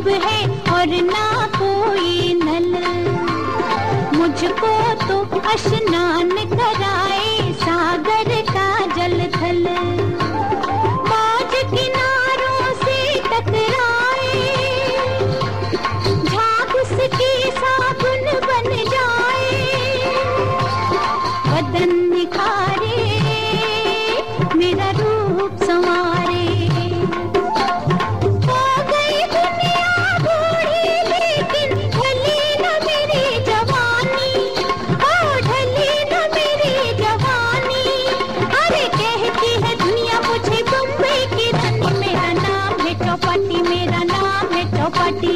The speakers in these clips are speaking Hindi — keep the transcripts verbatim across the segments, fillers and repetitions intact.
अब है और ना कोई नल, मुझको तो स्नान कराए सागर का जल थल। मौज किनारों से टकराए, झाग उसकी साबुन बन जाए, बदन निखारे मेरा रूप संवारे। हो गई दुनिया बूढ़ी लेकिन ढली न मेरी जवानी, ओ ढली न मेरी जवानी। अरे कहती है दुनिया मुझे बम्बई की रानी, मेरा नाम है चौपाटी, मेरा नाम है चौपाटी।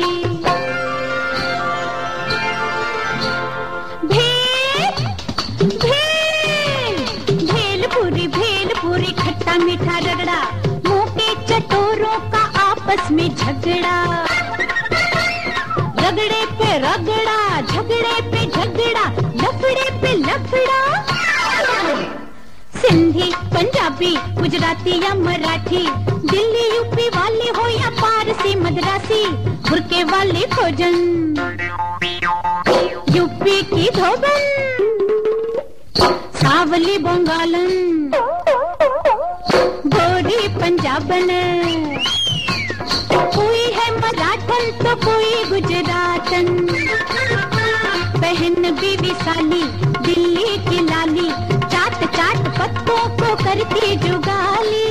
भेलपुरी खट्टा मीठा रगड़ा, मुंह के चटोरों का आपस में झगड़ा, रगड़े पे रगड़ा, झगड़े पे झगड़ा, लफड़े पे लफड़ा। सिंधी पंजाबी गुजराती या मराठी, दिल्ली यूपी वाले हो या पारसी मद्रासी, बुरके वाले खोजन, यूपी की धोबन, सावली बंगालन, गोरी पंजाबन, कोई है मराठन तो कोई गुजरातन। बहन बीवी साली दिल्ली की लाली, चाट चाट पत्तों को करती जुगाली।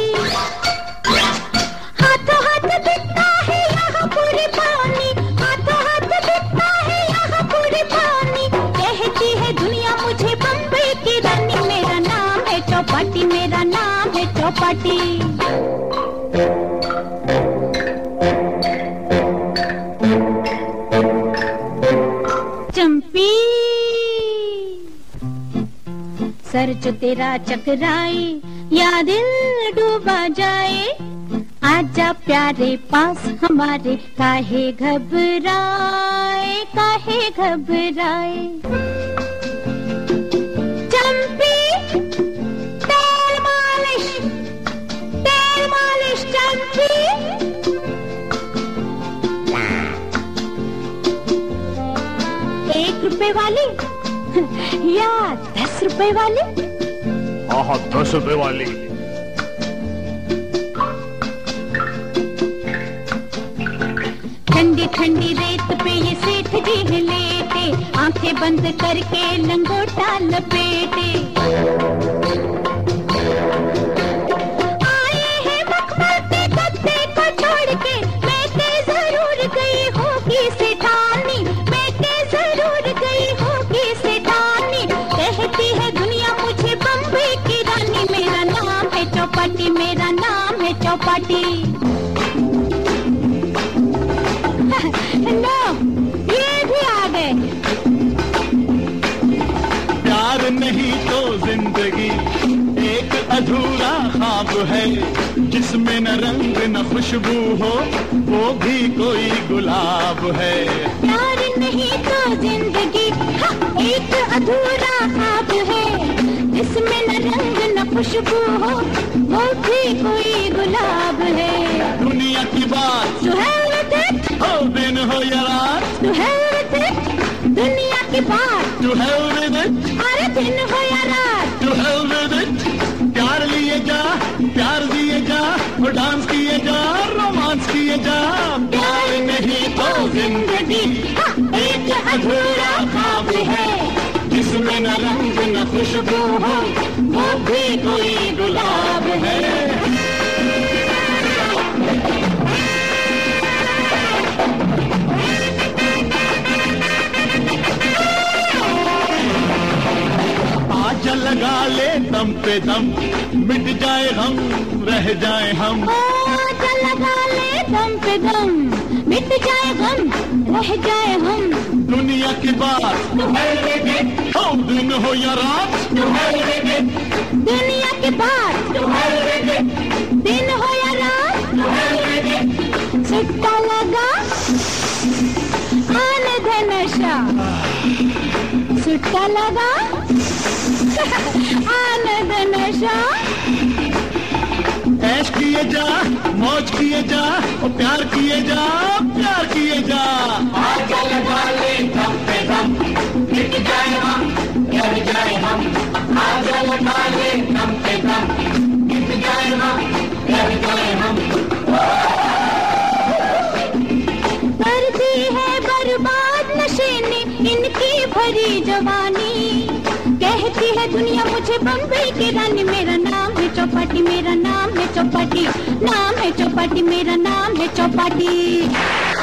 हाथों हाथ दिखता है यहाँ पूरी पानी, हाथों हाथ दिखता है यहाँ पूरी पानी। कहती है दुनिया मुझे बम्बई की रानी, मेरा नाम है चौपाटी, मेरा नाम है चौपाटी। चंपी सर जो तेरा चकराए या दिल डूबा जाए, आजा प्यारे पास हमारे, काहे घबराए काहे घबराए। चंपी तेल मालिश, तेल मालिश चंपी। एक रुपए वाली या दस रुपए वाली? हाँ दस रुपए वाली। ठंडी ठंडी रेत पे ये सेठ जी लेटे, आंखें बंद करके लंगोटा लपेटे। आए हैं मखमल के गद्दे को छोड़ के, मैं के जरूर गई होगी सेठानी, मैं के जरूर गई होगी सेठानी। कहती है दुनिया मुझे बम्बई की रानी, मेरा नाम है चौपाटी, मेरा नाम है चौपाटी। लो, ये भी आ गए। प्यार नहीं तो जिंदगी एक अधूरा ख्वाब है, जिसमें न रंग न खुशबू हो वो भी कोई गुलाब है। प्यार नहीं तो जिंदगी हाँ, एक अधूरा ख्वाब है, जिसमें न रंग न खुशबू हो वो भी कोई गुलाब है। दुनिया की बात To hell with it, हो दिन हो या रात, to hell with it, दुनिया की बात, to hell with it, अरे दिन हो या रात, to hell with it। प्यार लिए जा, प्यार दिए जा, और डांस किए जा, रोमांस किए जा। प्यार नहीं तो जिंदगी हाँ, एक अधूरा ख्वाब है, जिसमें न रंग न खुशबू हो वो भी कोई गुलाब है। आजा लगा ले दम पे दम, मिट जाए हम रह जाए हम। आजा लगा ले दम पे दम, मिट जाए हम रह जाए हम। दुनिया की बात हो दिन हो या रात, दुनिया की बात, दिन हो या रात, सुट्टा लगा आने दे नशा, सुट्टा लगा आने दे नशा। ऐश की किए जा, मौज किए जा, ओ प्यार किए जा, प्यार किए जा। आजकल वाले दम पे दम मिट जाए हम, गिर जाए हम। आजकल वाले दम पे दम मिट जाए हम, गिर जाए हम। करती है बर्बाद नशे ने इनकी भरी जवानी। कहती है दुनिया मुझे बम्बई की रानी। मेरा नाम है चौपाटी, मेरा नाम है चौपाटी, नाम है चौपाटी, मेरा नाम है चौपाटी।